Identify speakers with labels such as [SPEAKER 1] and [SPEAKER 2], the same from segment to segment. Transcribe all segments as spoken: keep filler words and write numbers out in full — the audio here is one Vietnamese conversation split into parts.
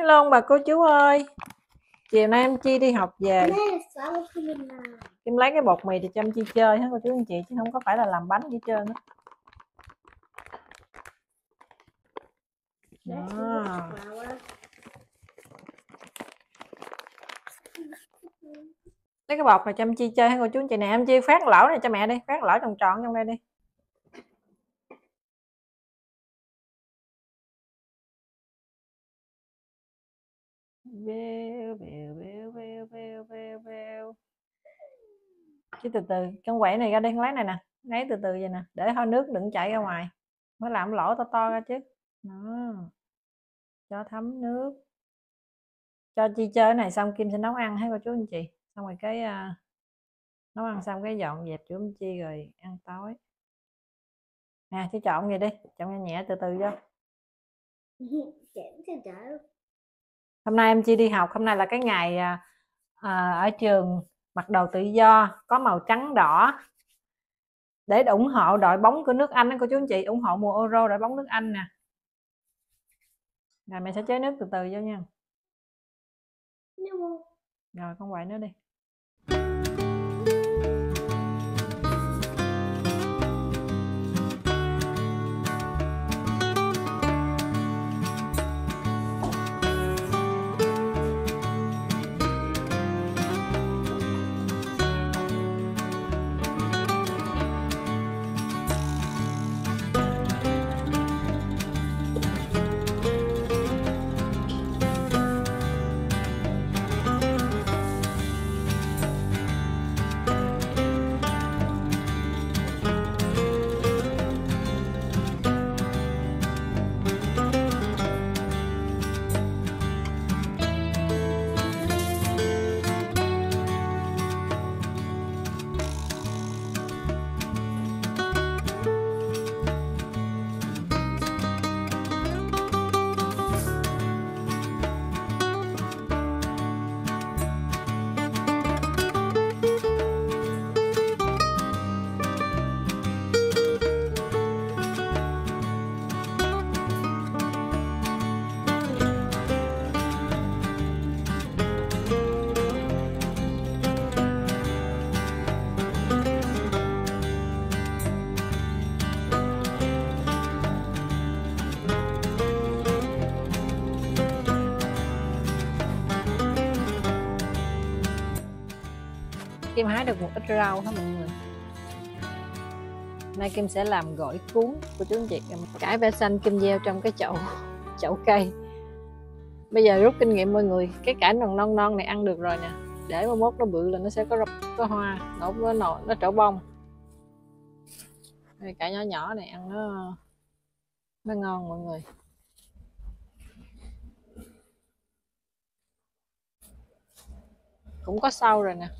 [SPEAKER 1] Hello bà cô chú ơi. Chiều nay em Chi đi học về. Kim lấy cái bột mì thì cho em Chi chơi hết cô chú anh chị, chứ không có phải là làm bánh gì trơn á. Đó. Lấy cái bột này cho em Chi chơi hết cô chú anh chị nè. Em Chi phát lỗ này cho mẹ đi, phát lỗ tròn tròn trong đây đi. Bêu bêu bêu bêu bêu bêu bêu. Chứ từ từ, con quậy này ra đây, con lấy này nè, lấy từ từ vậy nè, để hơi nước đừng chảy ra ngoài, mới làm lỗ to to ra chứ. Đó. Cho thấm nước, cho Chi chơi cái này xong Kim sẽ nấu ăn hết cô chú anh chị, xong rồi cái uh, nấu ăn xong cái dọn dẹp chỗ em Chi rồi ăn tối nè. Chứ chọn gì đi, chọn nhẹ nhẹ từ từ vô. Hôm nay em Chi đi học, hôm nay là cái ngày à, à, ở trường mặc đồ tự do có màu trắng đỏ để ủng hộ đội bóng của nước Anh đó cô chú anh chị, ủng hộ mùa Euro đội bóng nước Anh nè. Rồi mẹ sẽ chế nước từ từ vô nha. Rồi con quậy nữa đi. Kim hái được một ít rau hả mọi người. Nay Kim sẽ làm gỏi cuốn của chú anh chị. Cải ve xanh Kim gieo trong cái chậu chậu cây. Bây giờ rút kinh nghiệm mọi người, cái cải non non non này ăn được rồi nè, để mai mốt nó bự là nó sẽ có có hoa, nó nó nó, nó trổ bông. Cải nhỏ nhỏ này ăn nó nó ngon mọi người. Cũng có sâu rồi nè.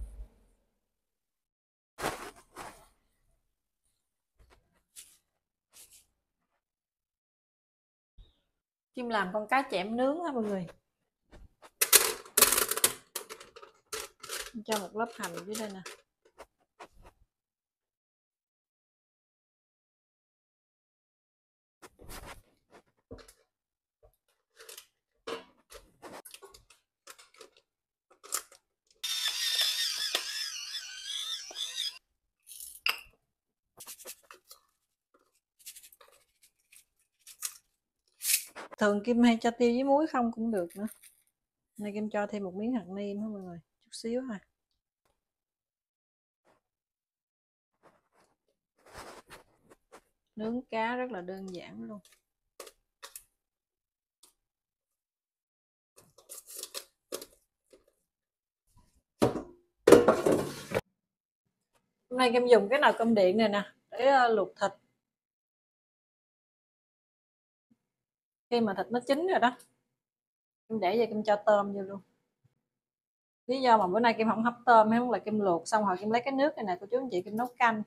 [SPEAKER 1] Kim làm con cá chẽm nướng ha mọi người. Cho một lớp hành dưới đây nè. Thường Kim hay cho tiêu với muối không cũng được nữa. Nay Kim cho thêm một miếng hạt nêm ha mọi người, chút xíu thôi. Nướng cá rất là đơn giản luôn. Hôm nay Kim dùng cái nồi cơm điện này nè để luộc thịt. Khi mà thịt nó chín rồi đó, Kim để về Kim cho tôm vô luôn. Lý do mà bữa nay Kim không hấp tôm hay không là Kim luộc xong rồi Kim lấy cái nước này nè cô chú anh chị, Kim nấu canh.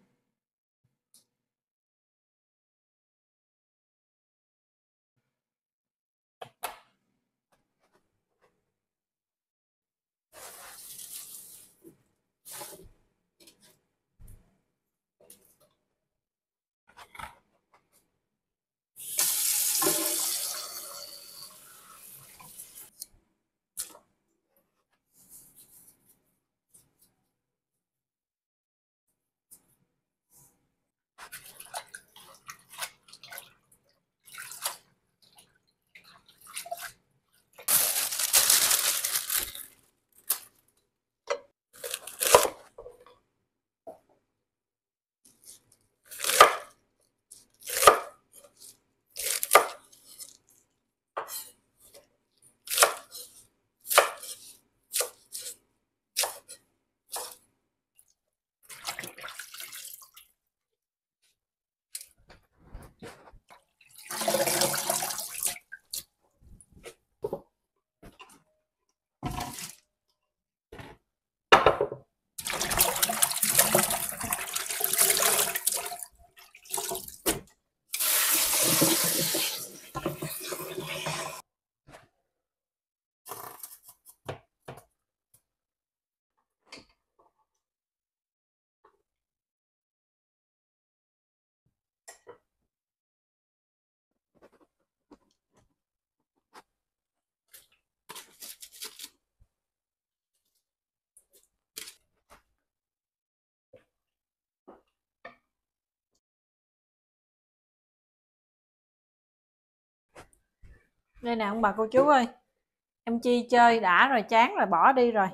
[SPEAKER 1] Đây nè ông bà cô chú ơi, em Chi chơi đã rồi, chán rồi, bỏ đi rồi.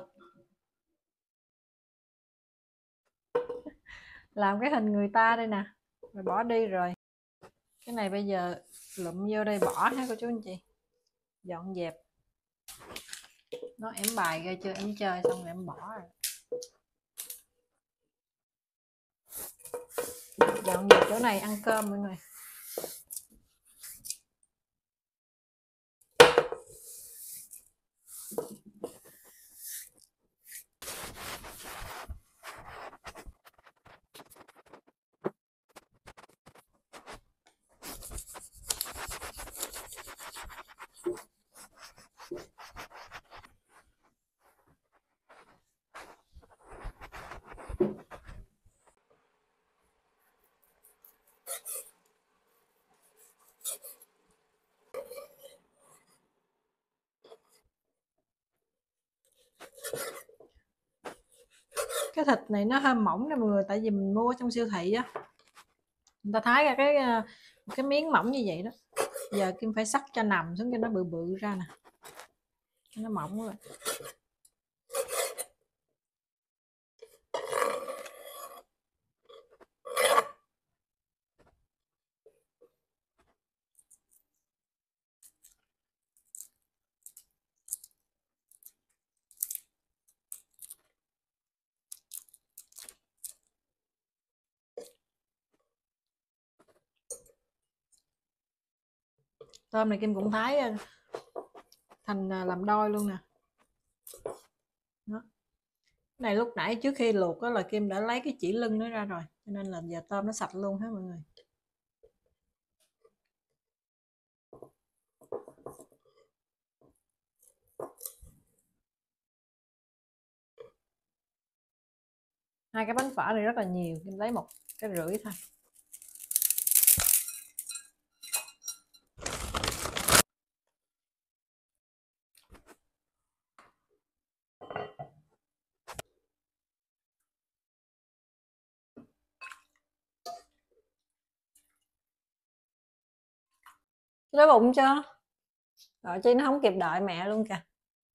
[SPEAKER 1] Làm cái hình người ta đây nè, rồi bỏ đi rồi. Cái này bây giờ lụm vô đây bỏ ha cô chú anh chị. Dọn dẹp. Nó em bài ra chưa, em chơi xong rồi em bỏ rồi. Dọn dẹp chỗ này ăn cơm mọi người. Cái thịt này nó hơi mỏng nè mọi người, tại vì mình mua trong siêu thị á, người ta thái ra cái cái miếng mỏng như vậy đó. Giờ Kim phải sắc cho nằm xuống cho nó bự bự ra nè, nó mỏng rồi. Tôm này Kim cũng thái thành làm đôi luôn nè. Đó. Này lúc nãy trước khi luộc đó là Kim đã lấy cái chỉ lưng nó ra rồi, cho nên là giờ tôm nó sạch luôn hết mọi người. Hai cái bánh phở này rất là nhiều, Kim lấy một cái rưỡi thôi. Đói bụng chưa? Rồi Chi nó không kịp đợi mẹ luôn kìa.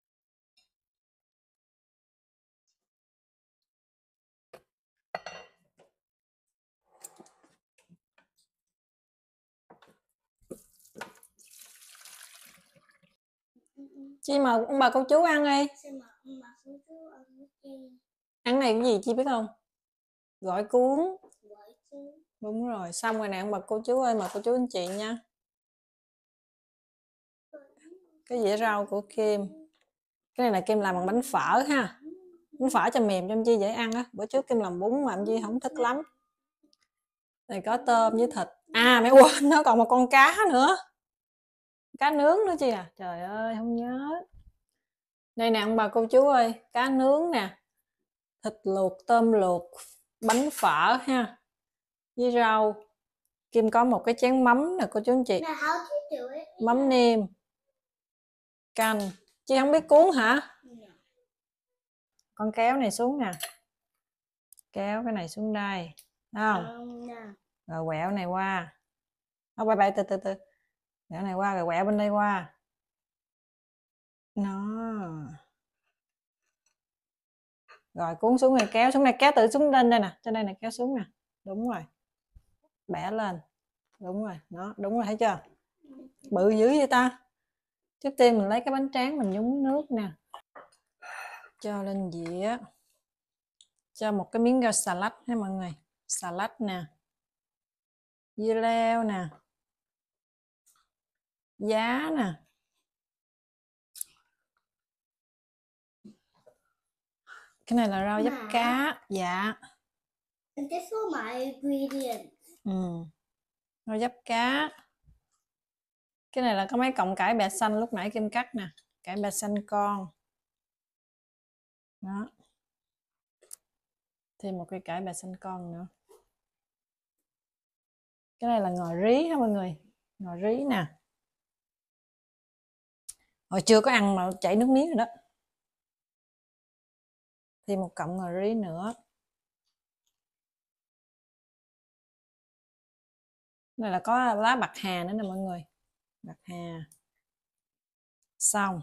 [SPEAKER 1] Chi mời ông bà cô chú ăn đi. Ăn này cái gì Chi biết không? Gỏi cuốn. Đúng rồi, xong rồi nè ông bà cô chú ơi, mời cô chú anh chị nha. Cái dĩa rau của Kim. Cái này là Kim làm bằng bánh phở ha. Bánh phở cho mềm cho em Chi dễ ăn á. Bữa trước Kim làm bún mà em Chi không thích lắm. Này có tôm với thịt. À mẹ quên, nó còn một con cá nữa. Cá nướng nữa Chi à. Trời ơi không nhớ. Đây nè ông bà cô chú ơi, cá nướng nè, thịt luộc, tôm luộc, bánh phở ha, với rau. Kim có một cái chén mắm nè cô chú anh chị, mắm nêm, canh. Chị không biết cuốn hả? Con kéo này xuống nè, kéo cái này xuống đây, không? Rồi quẹo này qua, không, bay bay từ từ từ, quẹo này qua rồi quẹo bên đây qua, nó. Rồi cuốn xuống này, kéo xuống này, kéo tự xuống lên đây nè, trên đây này, kéo xuống nè, đúng rồi, bẻ lên, đúng rồi, nó đúng rồi, thấy chưa? Bự dữ vậy ta. Trước tiên mình lấy cái bánh tráng mình nhúng nước nè, cho lên dĩa, cho một cái miếng rau xà lách ha mọi người, xà lách nè, dưa leo nè, giá nè, cái này là rau diếp cá. Dạ.
[SPEAKER 2] And this for my ingredients.
[SPEAKER 1] Ừ. Rau diếp cá, Cái này là có mấy cọng cải bẹ xanh lúc nãy Kim cắt nè, cải bẹ xanh con. Đó. Thêm một cây cải bẹ xanh con nữa. Cái này là ngò rí ha mọi người, ngò rí nè. Hồi chưa có ăn mà chảy nước miếng rồi đó. Thêm một cọng ngò rí nữa. Này là có lá bạc hà nữa nè mọi người. Bạc hà. Xong.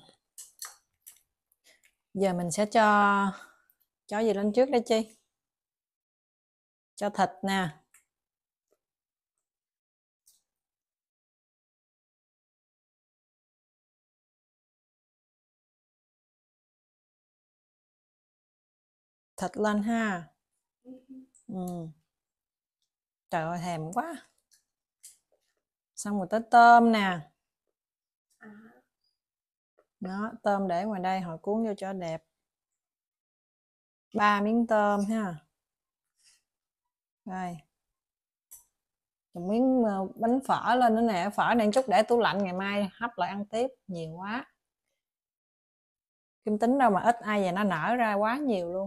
[SPEAKER 1] Giờ mình sẽ cho cho gì lên trước đây Chi? Cho thịt nè. Thịt lên ha. Ừ. Trời ơi thèm quá. Xong rồi tới tôm nè. Đó, tôm để ngoài đây họ cuốn vô cho đẹp. Ba miếng tôm ha. Đây. Một miếng bánh phở lên nữa nè, phở này chút để tủ lạnh ngày mai hấp lại ăn tiếp, nhiều quá. Kim tính đâu mà ít, ai về nó nở ra quá nhiều luôn.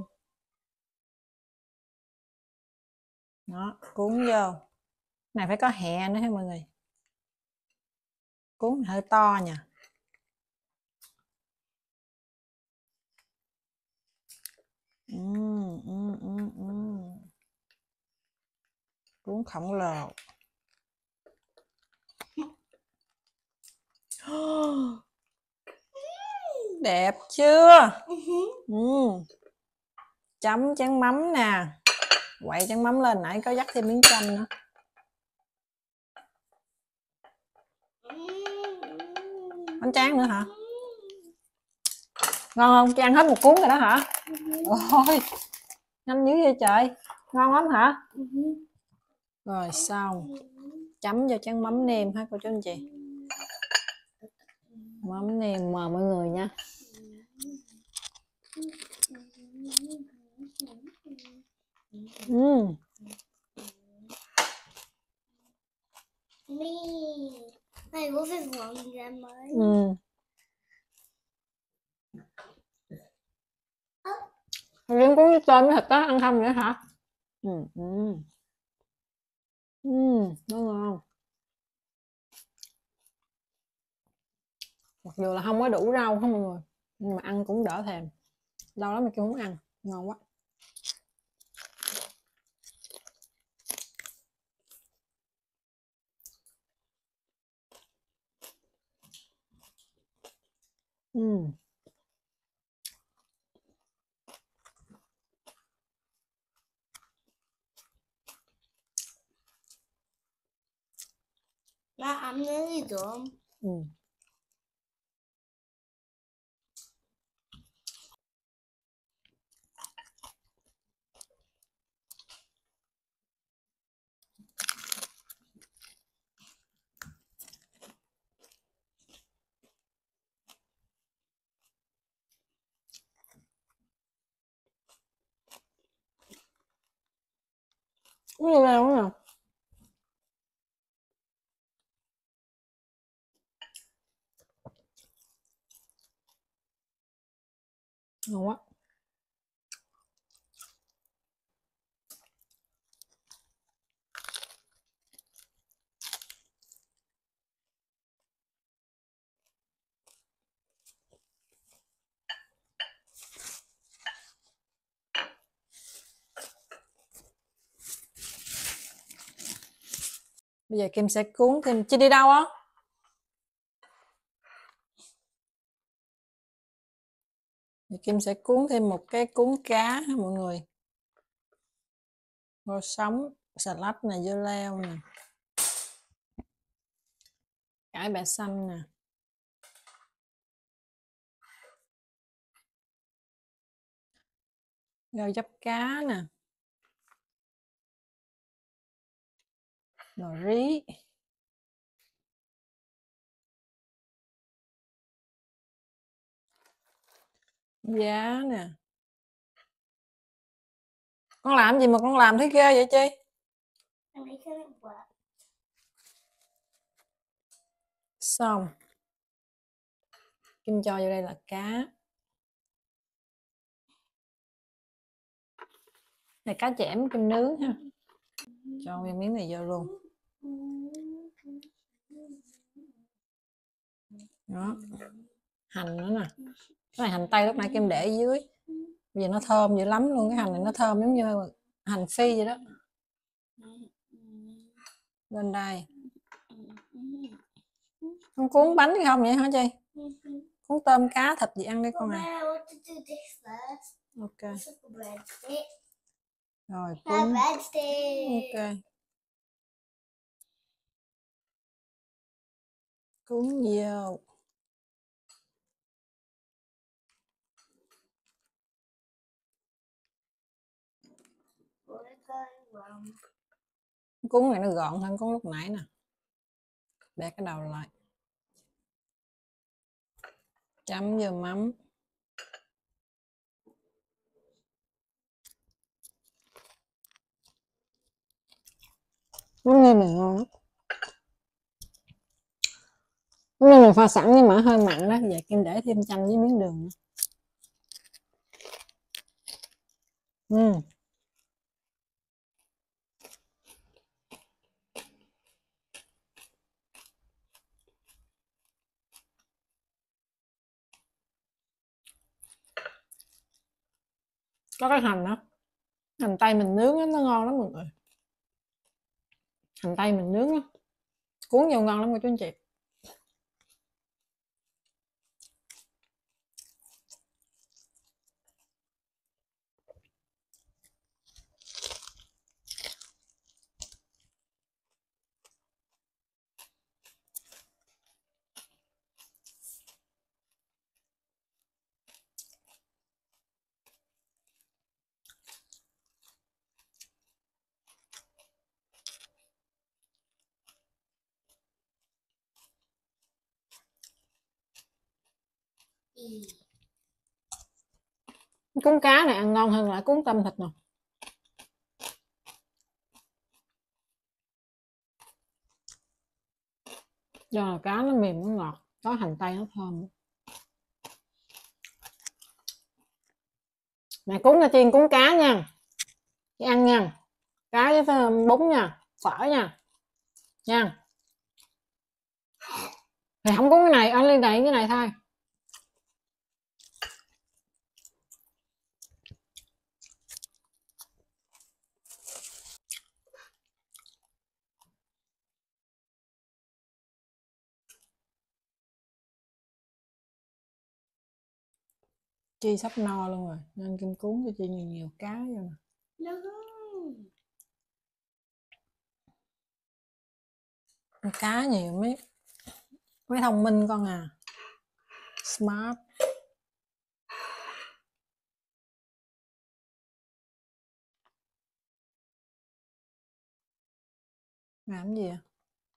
[SPEAKER 1] Đó, cuốn vô. Này phải có hẹ nữa ha mọi người. Cuốn hơi to nha. Ừ, ừ, ừ, ừ. Cuốn khổng lồ. Đẹp chưa? Ừ. Chấm chén mắm nè. Quậy chén mắm lên, nãy có dắt thêm miếng chanh nữa. Bánh tráng nữa hả? Ngon không? Chị ăn hết một cuốn rồi đó hả? Ôi, nhanh dữ vậy trời. Ngon lắm hả? Rồi xong. Chấm vô chén mắm nêm ha cô chú anh chị. Mắm nêm mời mọi người nha. Ừ.
[SPEAKER 2] Này có phải vòng ra mới.
[SPEAKER 1] Ừ. Riêng cuốn với tôm với thịt đó ăn không vậy hả? Ừ. Ừ. Ừ. Nó ngon. Mặc dù là không có đủ rau không mọi người, nhưng mà ăn cũng đỡ thèm. Lâu lắm mà kêu muốn ăn, ngon quá. Ừ.
[SPEAKER 2] Ba ăn cái gì được không?
[SPEAKER 1] Ừ. Uống vô đây uống nào. Ngon quá. Bây giờ Kim sẽ cuốn thêm. Chị đi đâu á? Thì Kim sẽ cuốn thêm một cái cuốn cá ha mọi người. Rau sống, xà lách nè, dưa leo nè, cải bẹ xanh nè, rau diếp cá nè, nồi rí, giá nè. Con làm gì mà con làm thấy ghê vậy Chi? Xong Kim cho vô đây là cá. Này cá chẽm Kim nướng ha. Cho nguyên miếng này vô luôn. Đó. Hành nữa nè. Cái này hành tây lúc nãy Kim để ở dưới. Bây giờ nó thơm dữ lắm luôn. Cái hành này nó thơm giống như hành phi vậy đó. Lên đây. Con cuốn bánh không vậy hả chị? Cuốn tôm cá thịt gì ăn đi con này. Ok. Rồi cuốn. Ok. Cuốn vô. Cuốn này nó gọn hơn cuốn lúc nãy nè. Bẻ cái đầu lại. Chấm vô mắm. Món này này ngon lắm. Món này mình pha sẵn nhưng mà hơi mặn đó. Giờ Kim để thêm chanh với miếng đường nữa. Uhm. Có cái hành đó. Hành tây mình nướng đó, nó ngon lắm mọi người. Hành tây mình nướng đó. Cuốn vô ngon lắm cô chú anh chị. Cuốn cá này ăn ngon hơn là cuốn tôm thịt nè. Do là cá nó mềm nó ngọt, có hành tây nó thơm. Mẹ cuốn là chiên cuốn cá nha. Chị ăn nha. Cá với bún nha, phở nha. Nha. Thì không có cái này, ăn lên đây cái này thôi. Chi sắp no luôn rồi, nên Kim cuốn cho Chi nhiều nhiều cá vô nè. Ăn cá nhiều mới mới thông minh con à. Smart. Làm gì à?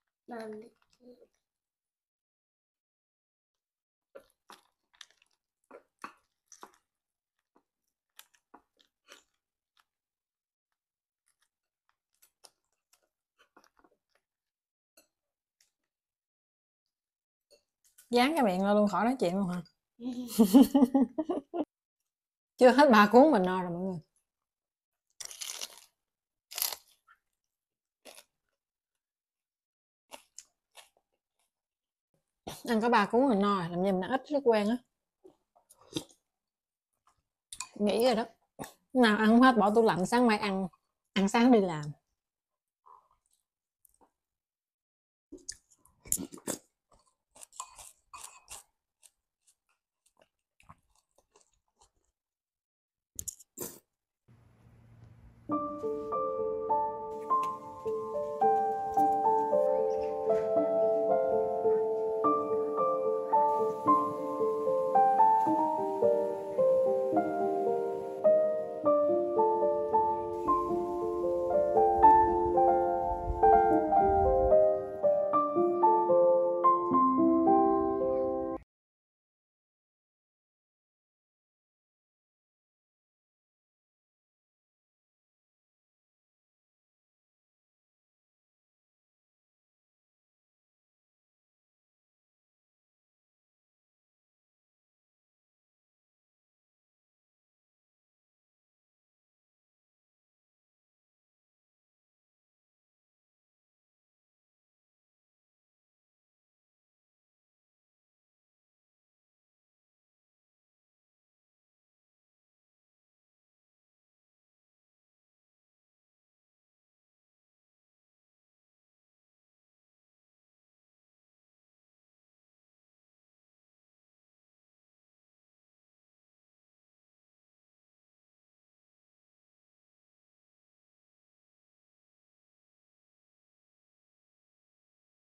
[SPEAKER 1] Dán cái miệng ra luôn khỏi nói chuyện luôn hả? Chưa hết ba cuốn mình no rồi mọi người. Ăn có ba cuốn mình no rồi, làm gì mình ăn ít rất quen á. Nghĩ rồi đó. Nào ăn không hết bỏ tủ lạnh, sáng mai ăn. Ăn sáng đi làm.